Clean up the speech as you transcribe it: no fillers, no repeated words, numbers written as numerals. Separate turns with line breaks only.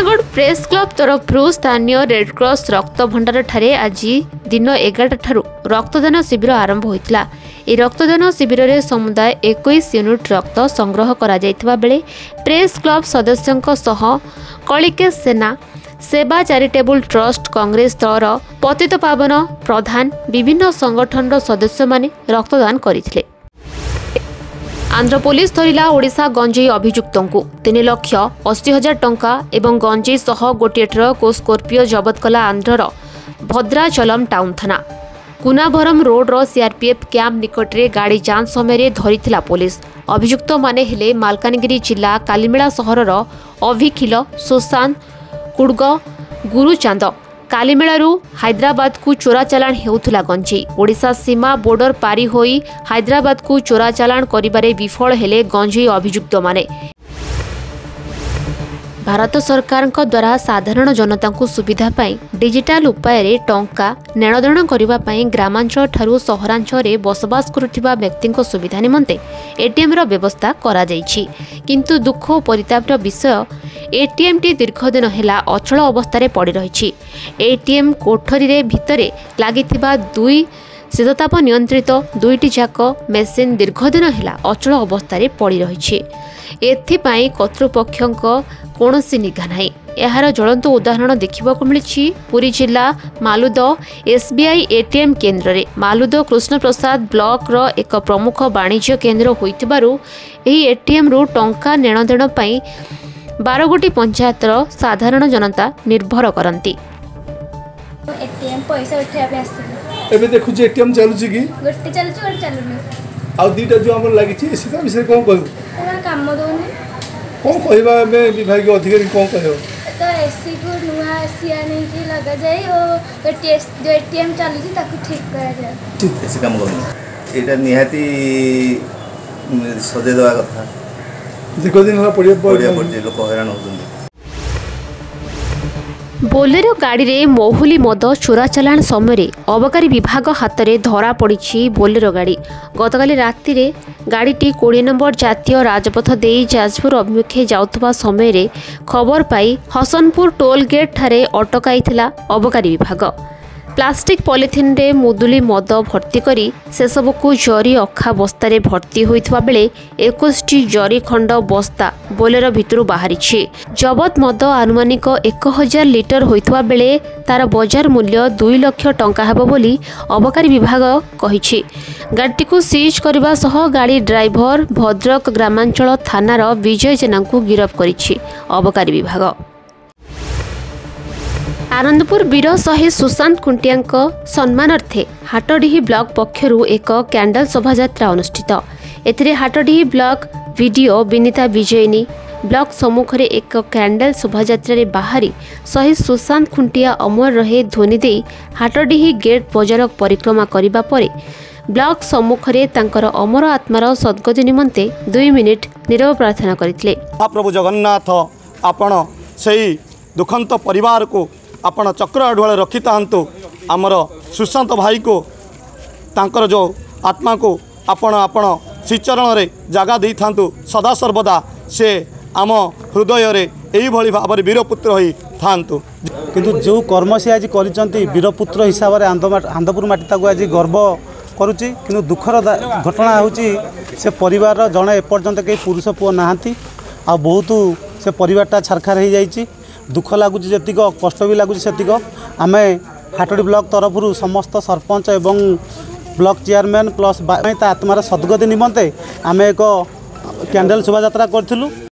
Sundargarh press club तरफ स्थानीय Red Cross रक्त भंडार ठारे आज दिन 11 ठारू रक्तदान शिविर आरंभ होता। यह रक्तदान शिविर में समुदाय 21 यूनिट रक्त संग्रह करा जायतिबा बेले प्रेस क्लब सदस्यों सह कलिकेश सेना सेवा चैरिटेबल ट्रस्ट कांग्रेस दलर पतितपावन प्रधान विभिन्न संगठन सदस्य माने रक्तदान करथिले। आंध्र पुलिस धरिला ओडिशा गंजेई अभियुक्तों 3,80,000 टंका एवं गंजेई सह गोटे ट्रक और स्कॉर्पियो जबत कला आंध्रर भद्राचलम टाउन थाना कुनाभरम रोड रो सीआरपीएफ कैंप निकट रे गाड़ी जांच समय धरिथिला पुलिस। अभियुक्त माने हेले मालकानगिरी जिला कालीमेला सहरर अभिखिल सुशांत कुड़ग गुरुचांद कालीमेलारू हैदराबाद को चोरा चालाण हेउथुला गंजेई। ओडिशा सीमा बोर्डर पारी होई हैदराबाद को चोरा चालाण करिबारे विफल हेले गंजेई अभियुक्त माने। भारत सरकार द्वारा साधारण जनता को सुविधा पाई डिजिटाल उपाय रे टंका नेणदेण करिबा पाई ग्रामांचल ठारू सहरांचल रे बसवास करुथिबा व्यक्ति सुविधा निमंते एटीएम रो व्यवस्था करा जायछि। किंतु दुख और परितापर विषय एटीएम टी दीर्घदिन हेला अचल अवस्था रे पड़ी रहिछि। एटीएम कोठरी रे भितरे लागिथिबा दुई शीतताप नियंत्रित दुईटी जाक मेसिन दीर्घदिन हेला अचल अवस्था रे पड़ी रहिछि। एथिपाई कर्तृपक्षों कौनसी निघा नहीं। यार ज्वलंत उदाहरण देखा मिली पुरी जिला मालुद एसबीआई एटीएम केन्द्र रे मालुद कृष्ण प्रसाद ब्लॉक रो एक प्रमुख वाणिज्य केन्द्र होइतिबारु एही एटीएम रु टंका नेणदेण पई 12 गोटी पंचायतर साधारण जनता निर्भर करती।
एटीएम पैसा उठाया पे आस्ते
एबे देखु जे एटीएम चालुची की
गोटे चालुची गोटे चालुनी
आ दीटा जो हमर लागि छी सेटा विषय कोन कहू
हमरा काम दोनी
कोन कहबा में विभाग अधिकारी कोन कहयो
तो एसी को नुआ एसी आने की लगा जाए और जो एटीएम चालुची ताकू ठीक करा जाए
ठीक ऐसे काम करनी एटा निहाती सजे देवा कथा
दीर्घ दिन होला पड़िया
लोक हैरान होउछन।
बोलेरो गाड़ी रे महुली मद चोरा चालाण समय अबकारी विभाग हाथ में धरा पड़ी बोलेरो गाड़ी। गतकाली राति रे गाड़ीटी 20 नंबर जातीय राजपथ दे जाजपुर अभिमुखे जाउथबा समय खबर पाई हसनपुर टोल गेट ठारे अटकाई अबकारी विभाग। प्लास्टिक पॉलिथिन रे मुदुली मद भर्ती करी से सबको जरी अखा बस्तारे भर्ती होइथबा बेले 21टी जरी खंड बस्ता बोलेरो भितरु बाहरी। जबत मद आनुमानिक 1000 लिटर होइथबा बेले तार बजार मूल्य 2 लाख टंका हेबो बोली अबकारी विभाग कहिछि। गाड़ी को सीज करबा सह गाड़ी ड्राइवर भद्रक ग्रामांचल थानार विजय जेना को गिरफ्त करिछि अबकारी विभाग। आनंदपुर वीर शहीद सुशांत खुंटिया सम्मानार्थे हाटडीही ब्लॉक पक्षरु एक कैंडल शोभायात्रा अनुष्ठित। एथिरे Hatadihi block BDO Vinita Vijayini block सम्मुखरे एक कैंडल शोभायात्रा रे बाहरी शहीद सुशांत खुंटिया अमर रहे ध्वनि दे हाटडीही गेट बजार परिक्रमा करिबा परे ब्लॉक सम्मुखरे तांकर अमर आत्मार सद्गति निमंते 2 मिनिट नीरव प्रार्थना करथिले।
महाप्रभु जगन्नाथ आपण सेही दुखंत परिवार को आपण चक्र अडुआल रखी था आमर सुशांत भाई को तांकर जो आत्मा को आपण आपण श्रीचरण रे जगह दे था सदा सर्वदा से आम हृदय रे एही भली भाव वीरपुत्र होई थांतु।
किंतु जो कर्म से आज करिसंती वीरपुत्र हिसाब से आंदपुर माटी ताको आज गर्व करुच्ची। किंतु दुखर घटना होची से परिवार जड़े एपर्यंत कई पुरुष पुओ नहांती आ बहुत से परिवारटा छारखार हो जाइए। दुख लगुच जेतिक कष्ट भी लगुच सेतिक आम हाटडी ब्लॉक तरफ समस्त सरपंच एवं ब्लॉक चेयरमैन प्लस आत्मार सद्गति निमंते आम एक कैंडल शोभा यात्रा करूँ।